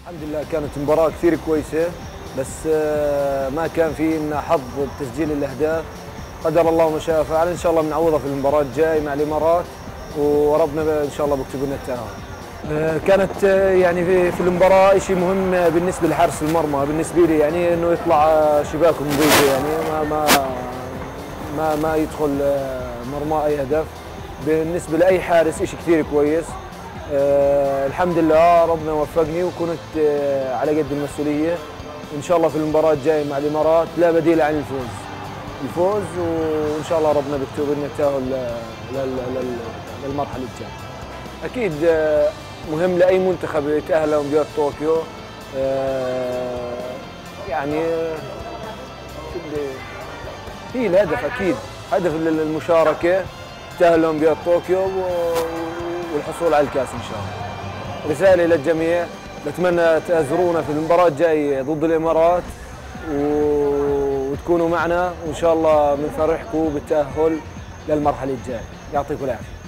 الحمد لله كانت مباراة كثير كويسة، بس ما كان في لنا حظ بتسجيل الأهداف. قدر الله ما شاء فعل. إن شاء الله بنعوضها في المباراة الجاي مع الإمارات، وربنا إن شاء الله بيكتب لنا التأهل. كانت يعني في المباراة شيء مهم بالنسبة لحارس المرمى بالنسبة لي، يعني إنه يطلع شباكه نظيفة، يعني ما يدخل مرمى أي هدف. بالنسبة لأي حارس شيء كثير كويس. الحمد لله ربنا وفقني وكنت على قد المسؤولية. إن شاء الله في المباراة الجاية مع الإمارات لا بديل عن الفوز، وإن شاء الله ربنا بيكتب لنا التأهل للمرحلة الجاية. أكيد مهم لأي منتخب يتأهل لأولمبياد طوكيو. يعني هي الهدف أكيد، هدف المشاركة تأهل لأولمبياد طوكيو والحصول على الكاس إن شاء الله. رسالة للجميع، بتمنى تأزرونا في المباراة الجاية ضد الإمارات وتكونوا معنا، وإن شاء الله بنفرحكم بالتأهل للمرحلة الجاية. يعطيكم العافية.